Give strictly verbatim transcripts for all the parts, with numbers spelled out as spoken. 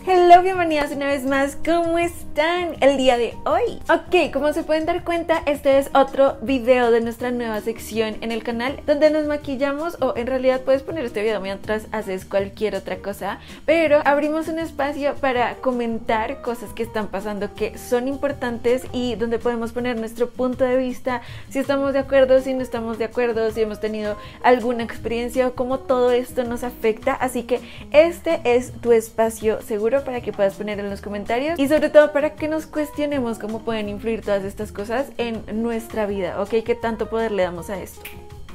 Hello, bienvenidas una vez más, ¿cómo están el día de hoy? Ok, como se pueden dar cuenta, este es otro video de nuestra nueva sección en el canal donde nos maquillamos, o en realidad puedes poner este video mientras haces cualquier otra cosa, pero abrimos un espacio para comentar cosas que están pasando que son importantes y donde podemos poner nuestro punto de vista, si estamos de acuerdo, si no estamos de acuerdo, si hemos tenido alguna experiencia o cómo todo esto nos afecta. Así que este es tu espacio seguro para que puedas poner en los comentarios y sobre todo para que nos cuestionemos cómo pueden influir todas estas cosas en nuestra vida, ¿ok? ¿Qué tanto poder le damos a esto?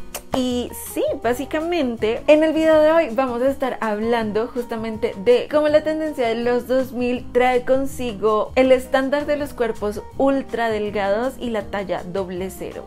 Y sí, básicamente en el video de hoy vamos a estar hablando justamente de cómo la tendencia de los dos mil trae consigo el estándar de los cuerpos ultra delgados y la talla doble cero.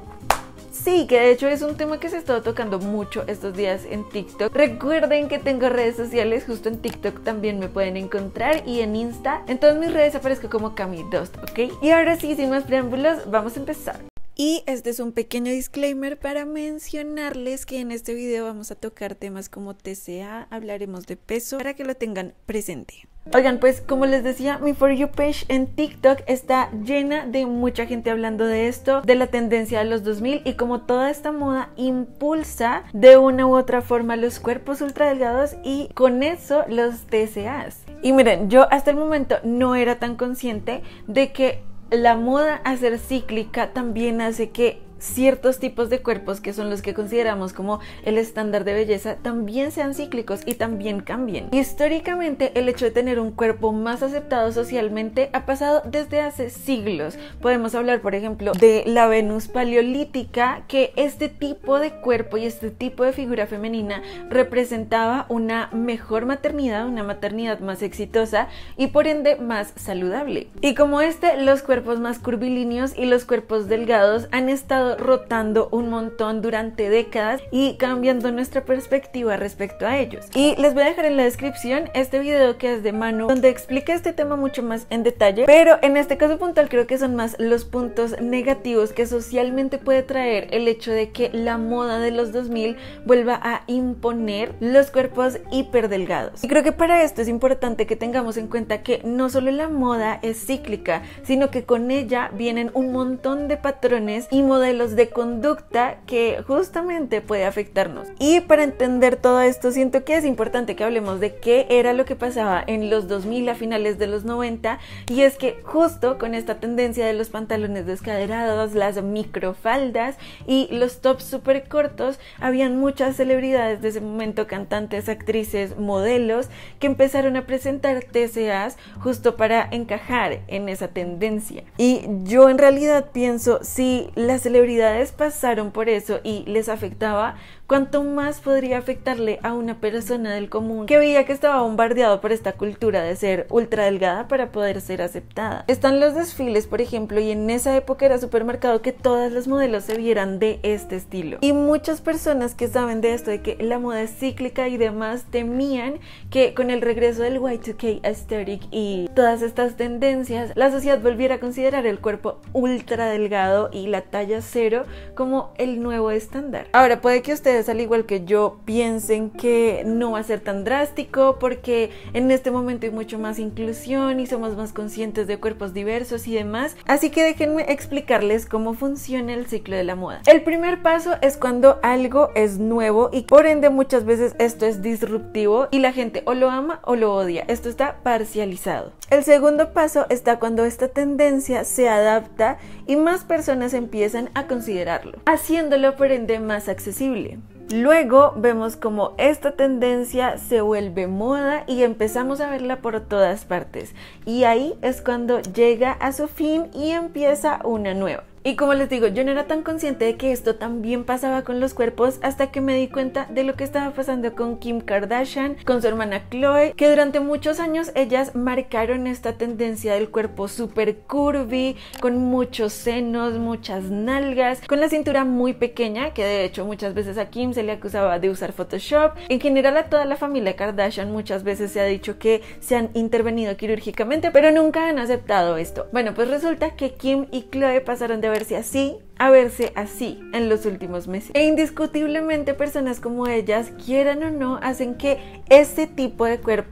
Sí, que de hecho es un tema que se ha estado tocando mucho estos días en TikTok. Recuerden que tengo redes sociales, justo en TikTok también me pueden encontrar y en Insta. En todas mis redes aparezco como Cami Dost, ¿ok? Y ahora sí, sin más preámbulos, vamos a empezar. Y este es un pequeño disclaimer para mencionarles que en este video vamos a tocar temas como T C A, hablaremos de peso, para que lo tengan presente. Oigan, pues como les decía, mi For You page en TikTok está llena de mucha gente hablando de esto, de la tendencia de los dos mil y cómo toda esta moda impulsa de una u otra forma los cuerpos ultra delgados y con eso los T C As. Y miren, yo hasta el momento no era tan consciente de que la moda a ser cíclica también hace que ciertos tipos de cuerpos, que son los que consideramos como el estándar de belleza, también sean cíclicos y también cambien. Históricamente, el hecho de tener un cuerpo más aceptado socialmente ha pasado desde hace siglos. Podemos hablar, por ejemplo, de la Venus paleolítica, que este tipo de cuerpo y este tipo de figura femenina representaba una mejor maternidad, una maternidad más exitosa y por ende más saludable. Y como este, los cuerpos más curvilíneos y los cuerpos delgados han estado rotando un montón durante décadas y cambiando nuestra perspectiva respecto a ellos. Y les voy a dejar en la descripción este video que es de Manu, donde explica este tema mucho más en detalle, pero en este caso puntual creo que son más los puntos negativos que socialmente puede traer el hecho de que la moda de los dos mil vuelva a imponer los cuerpos hiperdelgados. Y creo que para esto es importante que tengamos en cuenta que no solo la moda es cíclica, sino que con ella vienen un montón de patrones y modelos de conducta que justamente puede afectarnos. Y para entender todo esto siento que es importante que hablemos de qué era lo que pasaba en los dos mil a finales de los noventa, y es que justo con esta tendencia de los pantalones descaderados, las microfaldas y los tops súper cortos, habían muchas celebridades de ese momento, cantantes, actrices, modelos, que empezaron a presentar T C As justo para encajar en esa tendencia. Y yo en realidad pienso, si las celebridades pasaron por eso y les afectaba, ¿cuánto más podría afectarle a una persona del común que veía que estaba bombardeado por esta cultura de ser ultra delgada para poder ser aceptada? Están los desfiles, por ejemplo, y en esa época era súper marcado que todas las modelos se vieran de este estilo. Y muchas personas que saben de esto, de que la moda es cíclica y demás, temían que con el regreso del Y dos K aesthetic y todas estas tendencias, la sociedad volviera a considerar el cuerpo ultra delgado y la talla cero como el nuevo estándar. Ahora, puede que ustedes, al igual que yo, piensen que no va a ser tan drástico porque en este momento hay mucho más inclusión y somos más conscientes de cuerpos diversos y demás, así que déjenme explicarles cómo funciona el ciclo de la moda. El primer paso es cuando algo es nuevo y por ende muchas veces esto es disruptivo y la gente o lo ama o lo odia. Esto está parcializado. El segundo paso está cuando esta tendencia se adapta y más personas empiezan a considerarlo, haciéndolo por ende más accesible. Luego vemos como esta tendencia se vuelve moda y empezamos a verla por todas partes, y ahí es cuando llega a su fin y empieza una nueva. Y como les digo, yo no era tan consciente de que esto también pasaba con los cuerpos hasta que me di cuenta de lo que estaba pasando con Kim Kardashian, con su hermana Khloe, que durante muchos años ellas marcaron esta tendencia del cuerpo súper curvy, con muchos senos, muchas nalgas, con la cintura muy pequeña, que de hecho muchas veces a Kim se le acusaba de usar Photoshop. En general a toda la familia Kardashian muchas veces se ha dicho que se han intervenido quirúrgicamente, pero nunca han aceptado esto. Bueno, pues resulta que Kim y Khloe pasaron de verse así a verse así en los últimos meses. E indiscutiblemente personas como ellas, quieran o no, hacen que este tipo de cuerpo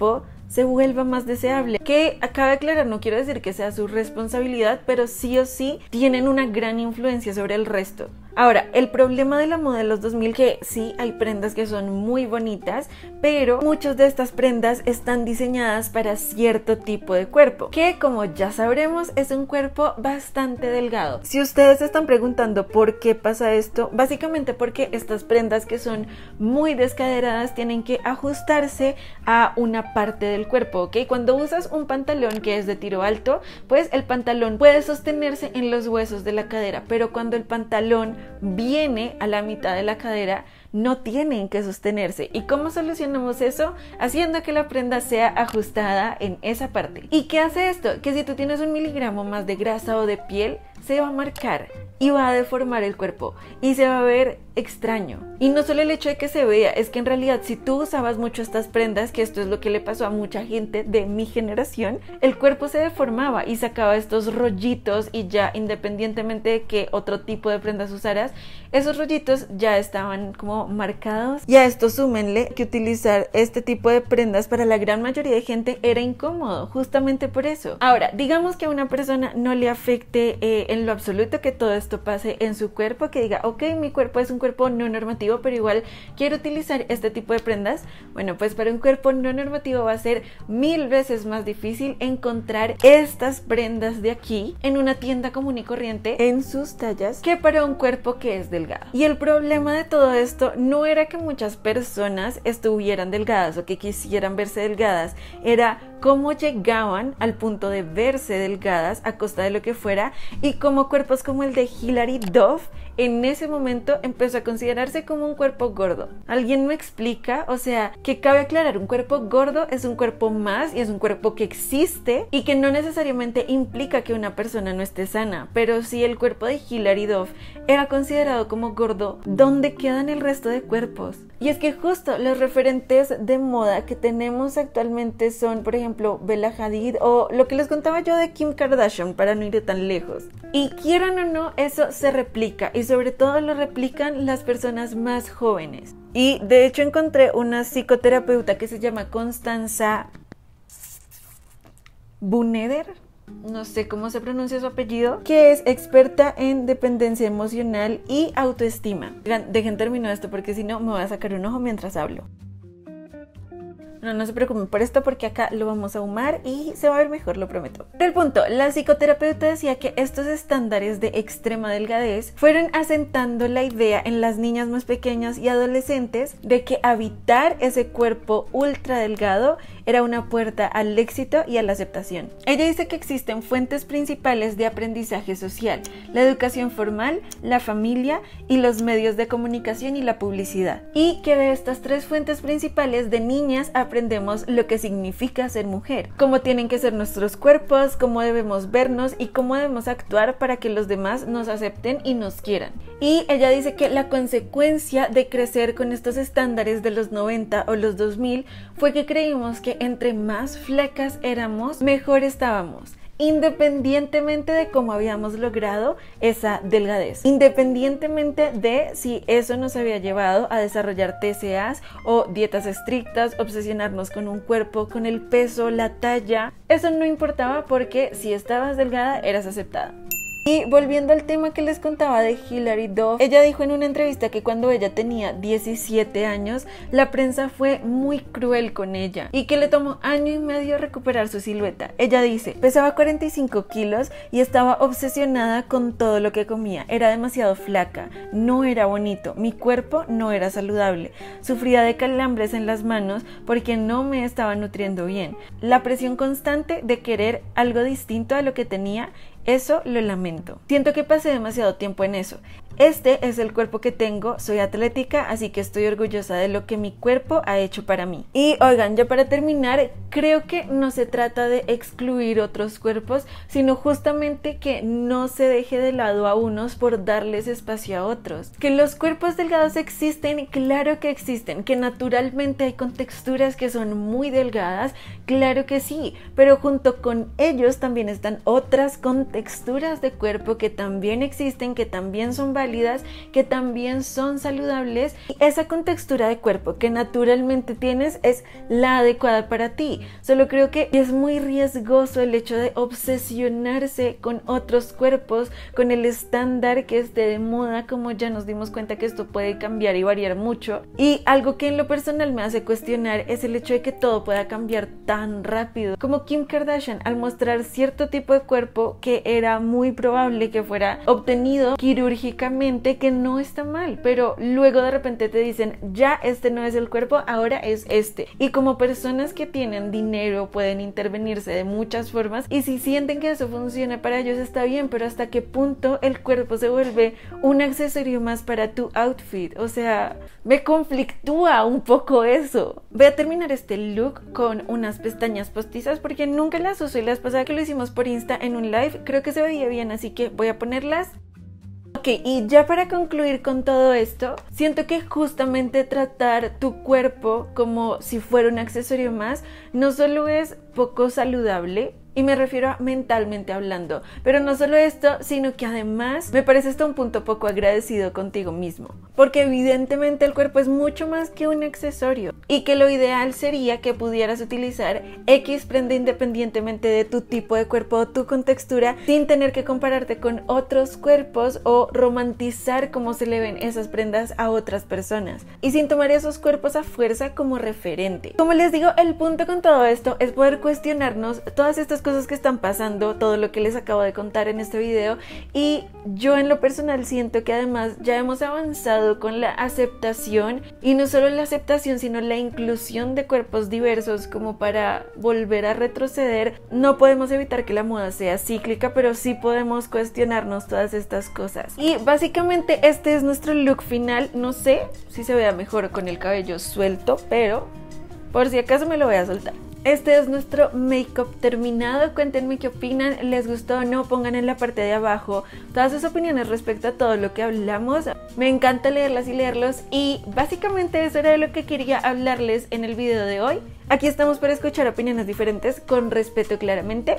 se vuelva más deseable. Que acaba de aclarar, no quiero decir que sea su responsabilidad, pero sí o sí tienen una gran influencia sobre el resto. Ahora, el problema de la moda de los dos mil, que sí hay prendas que son muy bonitas, pero muchas de estas prendas están diseñadas para cierto tipo de cuerpo, que como ya sabremos es un cuerpo bastante delgado. Si ustedes se están preguntando por qué pasa esto, básicamente porque estas prendas que son muy descaderadas tienen que ajustarse a una parte del cuerpo, ¿ok? Cuando usas un pantalón que es de tiro alto, pues el pantalón puede sostenerse en los huesos de la cadera, pero cuando el pantalón viene a la mitad de la cadera, no tienen que sostenerse. ¿Y cómo solucionamos eso? Haciendo que la prenda sea ajustada en esa parte. ¿Y qué hace esto? Que si tú tienes un miligramo más de grasa o de piel, se va a marcar y va a deformar el cuerpo y se va a ver extraño. Y no solo el hecho de que se vea, es que en realidad si tú usabas mucho estas prendas, que esto es lo que le pasó a mucha gente de mi generación, el cuerpo se deformaba y sacaba estos rollitos, y ya independientemente de que otro tipo de prendas usaras, esos rollitos ya estaban como marcados. Y a esto súmenle que utilizar este tipo de prendas para la gran mayoría de gente era incómodo, justamente por eso. Ahora, digamos que a una persona no le afecte eh, en lo absoluto que todo esto pase en su cuerpo, que diga, ok, mi cuerpo es un cuerpo no normativo, pero igual quiero utilizar este tipo de prendas. Bueno, pues para un cuerpo no normativo va a ser mil veces más difícil encontrar estas prendas de aquí en una tienda común y corriente en sus tallas que para un cuerpo que es delgado. Y el problema de todo esto no era que muchas personas estuvieran delgadas o que quisieran verse delgadas, era cómo llegaban al punto de verse delgadas a costa de lo que fuera, y como cuerpos como el de Hilary Duff en ese momento empezó a considerarse como un cuerpo gordo. ¿Alguien me explica? O sea, que cabe aclarar, un cuerpo gordo es un cuerpo más y es un cuerpo que existe y que no necesariamente implica que una persona no esté sana, pero si el cuerpo de Hilary Duff era considerado como gordo, ¿dónde quedan el resto de cuerpos? Y es que justo los referentes de moda que tenemos actualmente son, por ejemplo, Bella Hadid o lo que les contaba yo de Kim Kardashian, para no ir tan lejos. Y quieran o no, eso se replica, y sobre todo lo replican las personas más jóvenes. Y de hecho encontré una psicoterapeuta que se llama Constanza Buneder, no sé cómo se pronuncia su apellido, que es experta en dependencia emocional y autoestima. Dejen terminar esto porque si no me voy a sacar un ojo mientras hablo. No, no se preocupen por esto porque acá lo vamos a ahumar y se va a ver mejor, lo prometo. Pero el punto, la psicoterapeuta decía que estos estándares de extrema delgadez fueron asentando la idea en las niñas más pequeñas y adolescentes de que habitar ese cuerpo ultra delgado era una puerta al éxito y a la aceptación. Ella dice que existen fuentes principales de aprendizaje social: la educación formal, la familia y los medios de comunicación y la publicidad. Y que de estas tres fuentes principales de niñas aprendemos lo que significa ser mujer, cómo tienen que ser nuestros cuerpos, cómo debemos vernos y cómo debemos actuar para que los demás nos acepten y nos quieran. Y ella dice que la consecuencia de crecer con estos estándares de los noventa o los dos mil fue que creímos que entre más flacas éramos, mejor estábamos, independientemente de cómo habíamos logrado esa delgadez, independientemente de si eso nos había llevado a desarrollar T C As o dietas estrictas, obsesionarnos con un cuerpo, con el peso, la talla. Eso no importaba porque si estabas delgada eras aceptada. Y volviendo al tema que les contaba de Hilary Duff, ella dijo en una entrevista que cuando ella tenía diecisiete años, la prensa fue muy cruel con ella y que le tomó año y medio recuperar su silueta. Ella dice, pesaba cuarenta y cinco kilos y estaba obsesionada con todo lo que comía. Era demasiado flaca, no era bonito, mi cuerpo no era saludable. Sufría de calambres en las manos porque no me estaba nutriendo bien. La presión constante de querer algo distinto a lo que tenía, eso lo lamento. Siento que pasé demasiado tiempo en eso. Este es el cuerpo que tengo, soy atlética, así que estoy orgullosa de lo que mi cuerpo ha hecho para mí. Y oigan, ya para terminar, creo que no se trata de excluir otros cuerpos, sino justamente que no se deje de lado a unos por darles espacio a otros. Que los cuerpos delgados existen, claro que existen. Que naturalmente hay contexturas que son muy delgadas, claro que sí, pero junto con ellos también están otras contexturas de cuerpo que también existen, que también son válidas válidas, que también son saludables, y esa contextura de cuerpo que naturalmente tienes es la adecuada para ti. Solo creo que es muy riesgoso el hecho de obsesionarse con otros cuerpos, con el estándar que esté de moda, como ya nos dimos cuenta que esto puede cambiar y variar mucho. Y algo que en lo personal me hace cuestionar es el hecho de que todo pueda cambiar tan rápido, como Kim Kardashian al mostrar cierto tipo de cuerpo que era muy probable que fuera obtenido quirúrgicamente, que no está mal, pero luego de repente te dicen ya este no es el cuerpo, ahora es este. Y como personas que tienen dinero pueden intervenirse de muchas formas, y si sienten que eso funciona para ellos está bien, pero hasta qué punto el cuerpo se vuelve un accesorio más para tu outfit. O sea, me conflictúa un poco eso. Voy a terminar este look con unas pestañas postizas porque nunca las uso, y la vez pasada que lo hicimos por Insta en un live creo que se veía bien, así que voy a ponerlas. Ok, y ya para concluir con todo esto, siento que justamente tratar tu cuerpo como si fuera un accesorio más no solo es poco saludable, y me refiero a mentalmente hablando, pero no solo esto, sino que además me parece hasta un punto poco agradecido contigo mismo, porque evidentemente el cuerpo es mucho más que un accesorio, y que lo ideal sería que pudieras utilizar X prenda independientemente de tu tipo de cuerpo o tu contextura, sin tener que compararte con otros cuerpos o romantizar cómo se le ven esas prendas a otras personas, y sin tomar esos cuerpos a fuerza como referente. Como les digo, el punto con todo esto es poder cuestionarnos todas estas cosas que están pasando, todo lo que les acabo de contar en este video, y yo en lo personal siento que además ya hemos avanzado con la aceptación, y no solo la aceptación sino la inclusión de cuerpos diversos como para volver a retroceder. No podemos evitar que la moda sea cíclica, pero sí podemos cuestionarnos todas estas cosas. Y básicamente este es nuestro look final. No sé si se vea mejor con el cabello suelto, pero por si acaso me lo voy a soltar. Este es nuestro make-up terminado. Cuéntenme qué opinan, les gustó o no, pongan en la parte de abajo todas sus opiniones respecto a todo lo que hablamos. Me encanta leerlas y leerlos, y básicamente eso era de lo que quería hablarles en el video de hoy. Aquí estamos para escuchar opiniones diferentes, con respeto claramente.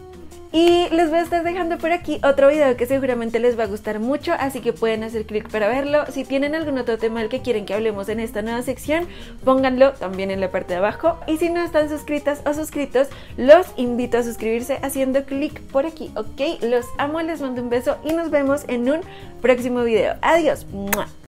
Y les voy a estar dejando por aquí otro video que seguramente les va a gustar mucho, así que pueden hacer clic para verlo. Si tienen algún otro tema del que quieren que hablemos en esta nueva sección, pónganlo también en la parte de abajo. Y si no están suscritas o suscritos, los invito a suscribirse haciendo clic por aquí, ¿ok? Los amo, les mando un beso y nos vemos en un próximo video. Adiós. ¡Mua!